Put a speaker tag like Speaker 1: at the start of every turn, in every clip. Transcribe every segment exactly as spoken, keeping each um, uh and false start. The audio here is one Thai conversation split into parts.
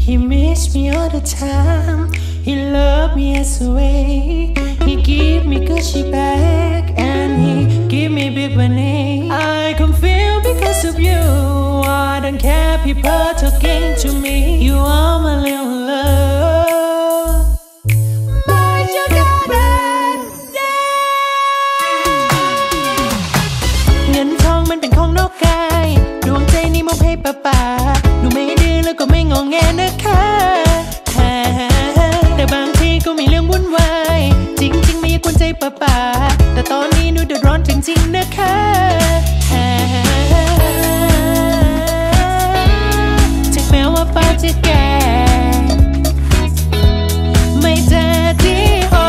Speaker 1: He miss me all the time. He love me as a way. He give me Gucci bag and he give me big money. I can feel because of you. I don't care people talking to me. You are my little love. My sugar daddy. เงินทองมันเป็นของนอกกายดวงใจนี้มอบให้ป้าป๋าดูไม่ดื้อแล้วก็ไม่งอแงนะคะแต่บางทีก็มีเรื่องวุ่นวายจริงๆไม่อยากกวนใจป้าป๋าแต่ตอนนี้หนูเดือดร้อนจริงๆนะคะถึงแม้ว่าป้าจะแก่ไม่แท้ดีโอ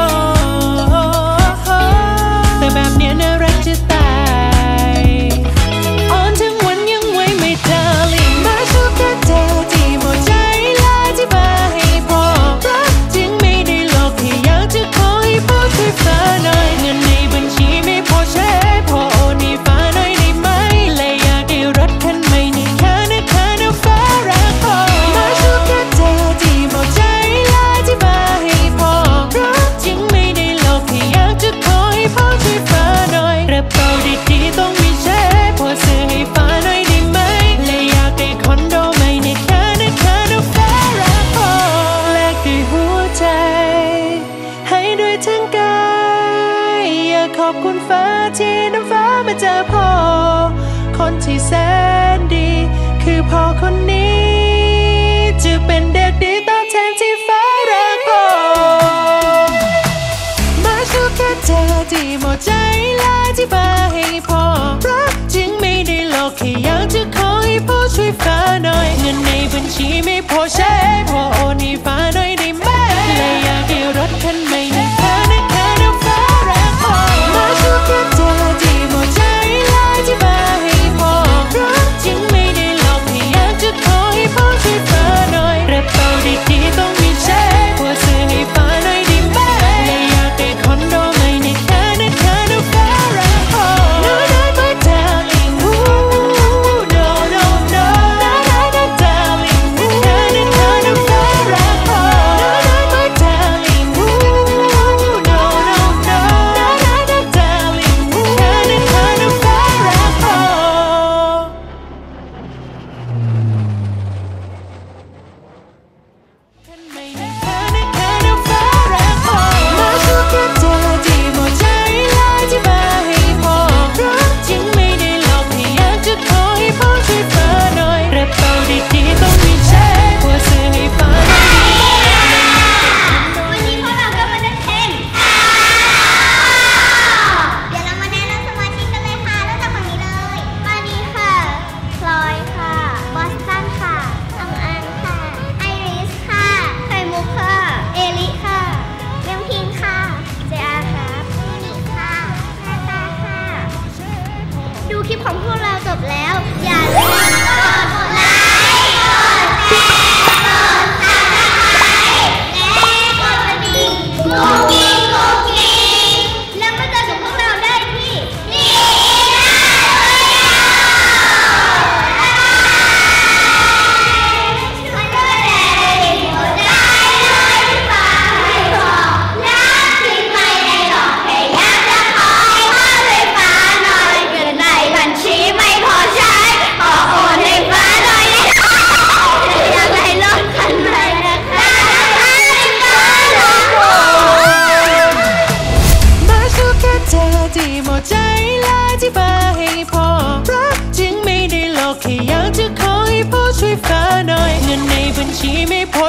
Speaker 1: แต่แบบเนี้ยน่ารักจะตายอ่อนทั้งวันยังไว้ไม่ดาริ่งมาชอบแต่เธอที่หมดใจลาที่บ้าให้พอรักจริงไม่ได้หลอกแค่อยากจะขอให้พ่อช่วยฟ้าหน่อยเงินในบัญชีไม่พอใช้พอโอนให้ฟ้าหน่อยได้ไหมและอยากได้รถคันใหม่ในค่านะคะนะฟ้ารักพอมาชอบแต่เธอที่หมดใจลาที่บ้าให้พอรักจริงไม่ได้หลอกแค่อยากจะขอให้พ่อช่วยฟ้าหน่อยกระเป๋าดีๆต้องมีใช้พอซื้อให้ฟ้าหน่อยได้ไหมและอยากได้คอนโดใหม่ในค่านะคะนะฟ้ารักพอแลกด้วยหัวใจให้ด้วยทั้งกายอยากขอบคุณฟ้าที่น้ำฟ้ามาเจอพ่อคนที่แสนดีคือพ่อคนนี้จะเป็นเด็กดีตอบแทนที่ฟ้ารักพ่อมาชอบแค่เธอที่หมดใจลาที่บ้าให้พ่อรักจริงไม่ได้หลอกแค่อยากจะขอให้พ่อช่วยฟ้าหน่อยเงินในบัญชีไม่พอใช้พอโอนให้ฟ้าหน่อยได้ไหมและอยากได้รถคันใหม่ในค่านะคะนะฟ้ารักพ่อมาชอบแค่เธอที่หมดใจลาที่บ้าให้พ่อรักจริงไม่ได้หลอกแค่อยากจะขอให้พ่อช่วยฟ้าหน่อยกระเป๋าดีๆต้องมีใช้พอซื้อให้ฟ้าหน่อยได้ไหมและอยากได้คอนโดใหม่ในค่านะคะนะฟ้ารักพ่อ No no my darling ooh no no no no no no darling นะคะนะคะนะฟ้ารักพ่อ No no my darling ooh no no no no no no darling นะคะนะคะนะฟ้ารักพ่อมาชอบแค่เธอที่หมดใจลาที่บ้าให้พ่อรักจริงไม่ได้หลอกแค่อยากจะขอให้พ่อช่วยฟ้าหน่อยกระเป๋าดีๆต้องมีใช้พอซื้อให้ฟ้าหน่อย
Speaker 2: วันนี้พวกเราก็มาเล่นเพลงเดี๋ยวเรามาแนะนำสมาชิกกันเลยค่ะเริ่มจากฝั่งนี้เลยมาดีค่ะพลอยค่ะบอสตันค่ะอังอันค่ะไอริสค่ะไข่มุกค่ะเอลิค่ะเมมพิงค่ะเจอาร์ค่ะนิค่ะนาตาค่ะดูคลิปของพวกเราจบแล้วอย่าลืมกดไลค์กดแชร์กดซับสไครบ์และกดกระดิ่งกุ๊กกิ๊กกุ๊กกิ๊กแล้วมาเจอกับพวกเราได้ที่นี่นะไม่ได้เลยหัวใจเลยฟ้าไม่บอกรักจริงไม่ได้หลอกแค่อยากจะขอให้พ่อช่วยฟ้าหน่อยเงินในบัญชีไม่พอใช้ขอโอนให้ฟ้าหน่อยได้ไหมอยากได้รถคันใหม่นะคะ
Speaker 1: มาชอบแค่เธอที่หมดใจลาที่บ้าให้พ่อรักจริงไม่ได้หลอกแค่อยากจะขอให้พ่อช่วยฟ้าหน่อยเงินในบัญชีไม่พอ